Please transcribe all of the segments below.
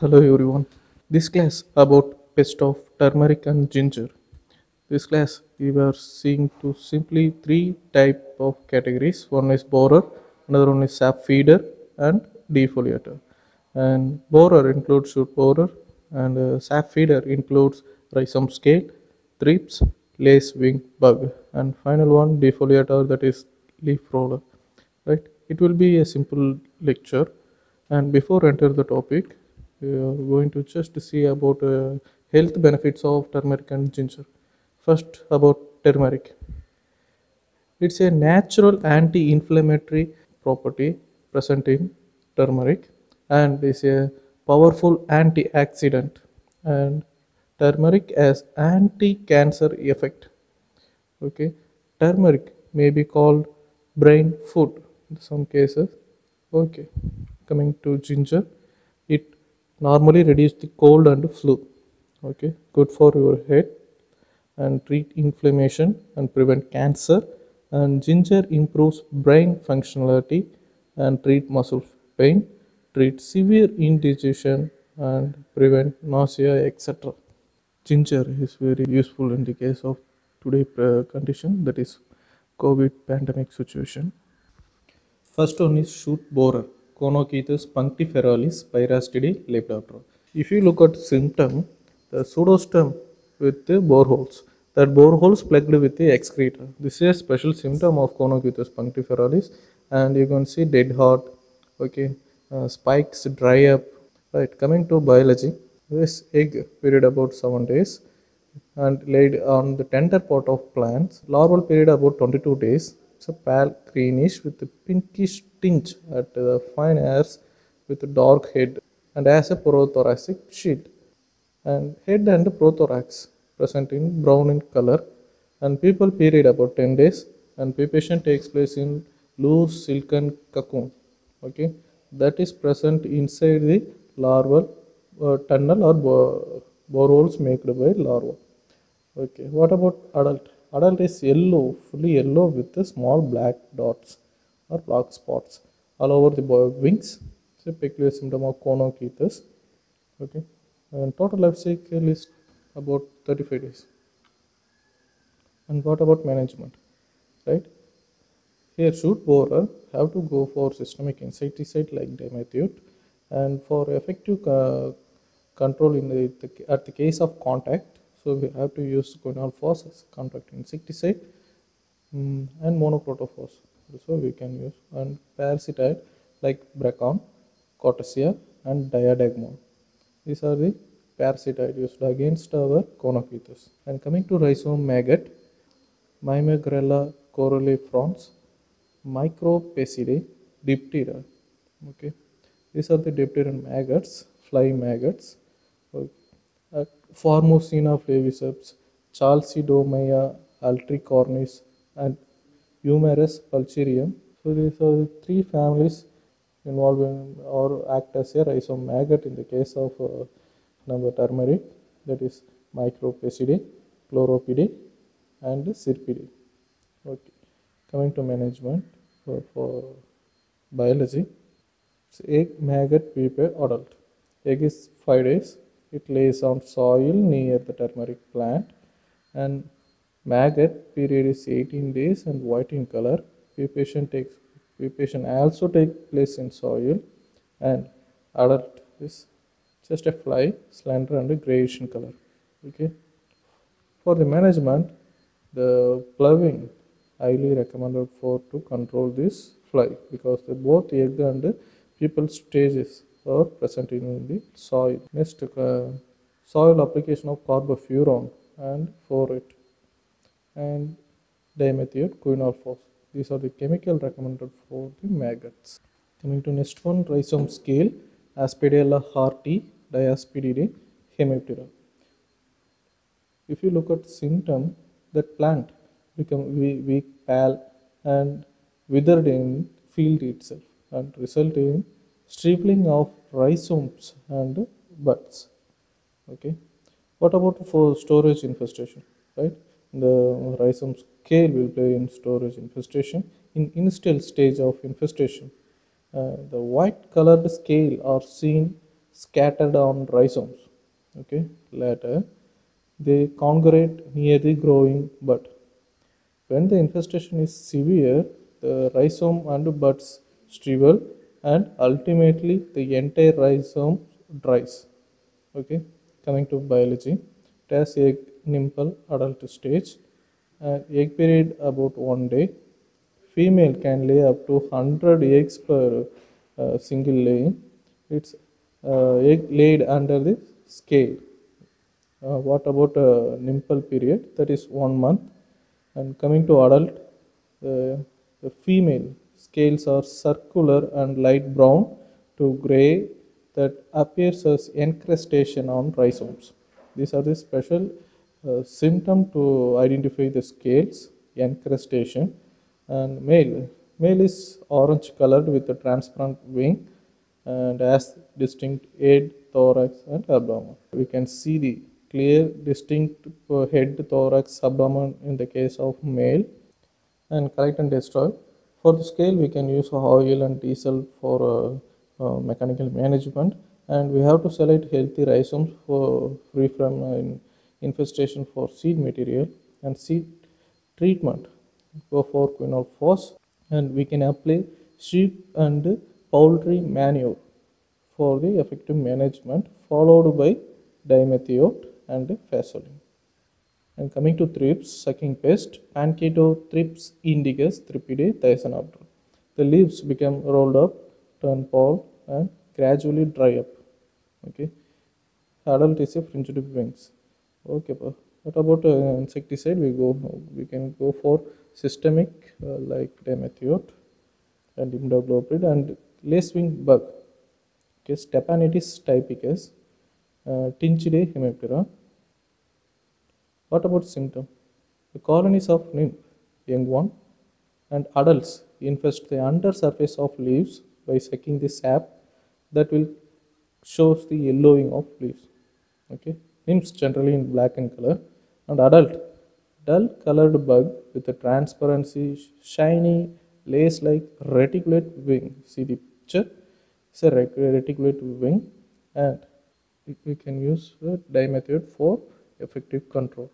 Hello everyone. This class about pest of turmeric and ginger. This class we were seeing to simply three type of categories. One is borer, another one is sap feeder, and defoliator. And borer includes shoot borer, and sap feeder includes rhizome scale, thrips, lace wing bug, and final one defoliator, that is leaf roller. Right? It will be a simple lecture, and before enter the topic, we are going to just see about health benefits of turmeric and ginger. First, about turmeric. It's a natural anti-inflammatory property present in turmeric and is a powerful antioxidant. And turmeric has anti-cancer effect. Okay, turmeric may be called brain food in some cases. Okay, coming to ginger, it normally reduces the cold and flu. Okay, good for your head and treat inflammation and prevent cancer. And ginger improves brain functionality and treat muscle pain, treat severe indigestion and prevent nausea, etc. Ginger is very useful in the case of today condition, that is COVID pandemic situation. First one is shoot borer, Conochytus punctiferalis pyrastidi lepidoptera. If you look at symptom, the pseudostem with the boreholes, that boreholes plugged with the excreta. This is a special symptom of Conochytus punctiferalis, and you can see dead heart. Okay, spikes dry up. Right, coming to biology, this egg period about 7 days and laid on the tender pot of plants. Larval period about 22 days. It's a pale greenish with a pinkish tinge at the fine hairs with a dark head and has a prothoracic shield. And head and prothorax present in brown in color. And pupal period about 10 days. And pupation takes place in loose silken cocoon. Okay, that is present inside the larval tunnel or boreholes made by larva. Okay, what about adult? Adult is yellow, fully yellow with the small black dots or black spots all over the wings. It's a peculiar symptom of Conochytus. Okay, and total life cycle is about 35 days. And what about management? Right? Here, shoot borer have to go for systemic insecticide like dimethoate, and for effective control in at the case of contact, so we have to use quinalphos as contact insecticide, and monocrotophos. So we can use and parasiticide like Bracon, Cortesia, and Diadagmon. These are the parasiticide used against our Conochytus. And coming to rhizome maggot, Myrmegrella corallifrons, Micropecidae, Diptera. Okay, these are the dipteran maggots, fly maggots. Formosina flaviceps, Chalcidomya altricornis, and Humerus pulcherium. So these are the three families involving or act as a rhizome maggot in the case of number turmeric, that is Micropecidae, Chloropidae, and Syrpidae. Okay, coming to management for biology, it's egg, maggot, pupa, adult. Egg is 5 days. It lays on soil near the turmeric plant, and maggot period is 18 days and white in color. Pupation also takes place in soil, and adult is just a fly, slender and grayish in color. Okay. For the management, the ploughing highly recommended for to control this fly because the both egg and pupal stages are present in the soil. Next, soil application of carbofuran and forate and dimethoate quinalphos. These are the chemical recommended for the maggots. Coming to next one, rhizome scale, Aspidella harti, Diaspididae, Hemiptera. If you look at symptom, that plant become weak, pale, and withered in field itself, and result in stripling of rhizomes and buds. Okay. What about for storage infestation? Right, the rhizome scale will play in storage infestation in initial stage of infestation. The white colored scale are seen scattered on rhizomes. Okay, later they congregate near the growing bud. When the infestation is severe, the rhizome and buds shrivel and ultimately the entire rhizome dries. Okay, coming to biology, it has egg, nymphal, adult stage, and egg period about 1 day. Female can lay up to 100 eggs per single laying. It's egg laid under the scale. What about nymphal period? That is 1 month. And coming to adult, the female scales are circular and light brown to gray that appears as encrustation on rhizomes. These are the special symptom to identify the scales, encrustation. And male is orange colored with a transparent wing and has distinct head, thorax, and abdomen. We can see the clear, distinct head, thorax, abdomen in the case of male. And collect and destroy. For the scale, we can use oil and diesel for mechanical management, and we have to select healthy rhizomes for free from infestation for seed material and seed treatment. Go for quinol and we can apply sheep and poultry manure for the effective management, followed by dimethiot and fasolin. And coming to thrips, sucking pest, Pancathothrips indicus thripidae Thysanoptera. The leaves become rolled up, turn pale, and gradually dry up. Okay. Adult is a fringed wings. Okay, what about insecticide? We can go for systemic like dimethiot and imidacloprid and lacewing bug. Okay, Stephanidis typicus, Tinchidae hemiptera. What about symptom? The colonies of nymph, young one, and adults infest the undersurface of leaves by sucking the sap that will shows the yellowing of leaves. Okay, nymphs generally in black in color, and adult dull colored bug with a transparency, shiny lace-like reticulate wing. See the picture. It's a reticulate wing, and we can use dimethiot for effective control.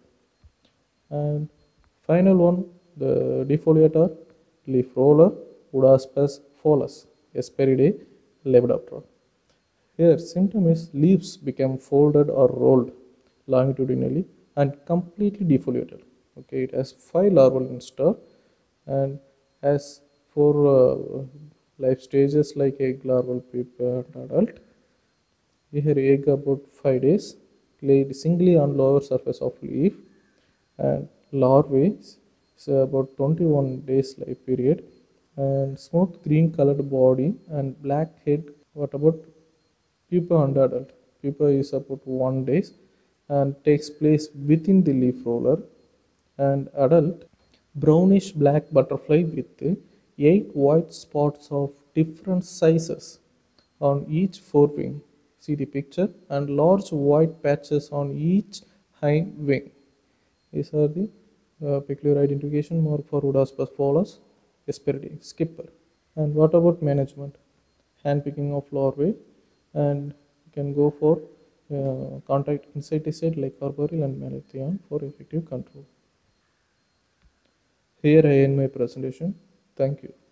And final one, the defoliator, leaf roller, Udaspes pholas, Hesperidae lepidoptera. Here, symptom is leaves become folded or rolled longitudinally and completely defoliated. Okay, it has 5 larval instar and has 4 life stages like egg, larval, pupa, and adult. Here, egg about 5 days, laid singly on lower surface of leaf, and larvae is about 21 days life period, and smooth green colored body and black head. What about pupa and adult? Pupa is about 1 day and takes place within the leaf roller, and adult brownish black butterfly with 8 white spots of different sizes on each forewing. See the picture, and large white patches on each hind wing. These are the peculiar identification mark for Udaspes pholas, Hesperidae, skipper. And what about management? Hand picking of larvae, and you can go for contact insecticide like carbaryl and malathion for effective control. Here I end my presentation. Thank you.